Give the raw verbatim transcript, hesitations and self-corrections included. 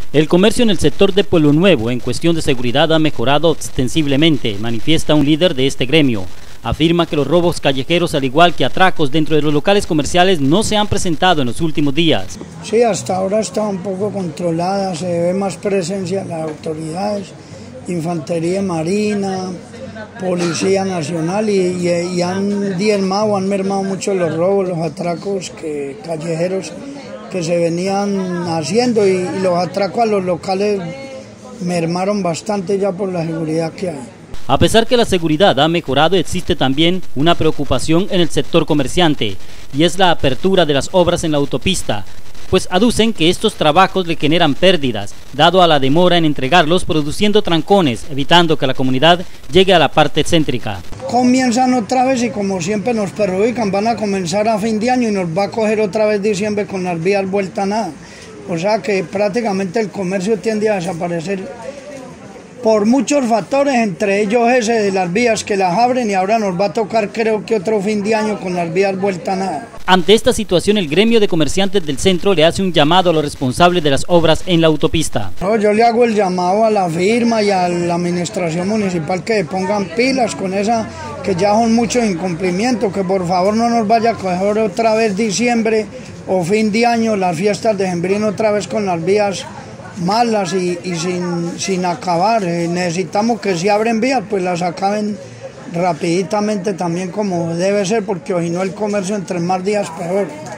El comercio en el sector de Pueblo Nuevo en cuestión de seguridad ha mejorado ostensiblemente, manifiesta un líder de este gremio. Afirma que los robos callejeros, al igual que atracos dentro de los locales comerciales, no se han presentado en los últimos días. Sí, hasta ahora está un poco controlada, se ve más presencia de las autoridades, Infantería Marina, Policía Nacional y, y, y han diezmado, han mermado mucho los robos, los atracos que, callejeros que se venían haciendo y, y los atracos a los locales mermaron bastante ya por la seguridad que hay. A pesar que la seguridad ha mejorado, existe también una preocupación en el sector comerciante, y es la apertura de las obras en la autopista, pues aducen que estos trabajos le generan pérdidas, dado a la demora en entregarlos, produciendo trancones, evitando que la comunidad llegue a la parte céntrica. Comienzan otra vez y como siempre nos perjudican, van a comenzar a fin de año y nos va a coger otra vez diciembre con las vías vuelta a nada. O sea que prácticamente el comercio tiende a desaparecer por muchos factores, entre ellos ese de las vías que las abren y ahora nos va a tocar creo que otro fin de año con las vías vuelta a nada. Ante esta situación, el gremio de comerciantes del centro le hace un llamado a los responsables de las obras en la autopista. No, yo le hago el llamado a la firma y a la administración municipal que pongan pilas con esa, que ya son muchos incumplimientos, que por favor no nos vaya a coger otra vez diciembre o fin de año, las fiestas de Sembrino otra vez con las vías malas y, y sin, sin acabar. Eh, necesitamos que si abren vías pues las acaben rapiditamente también como debe ser, porque si no el comercio entre más días peor.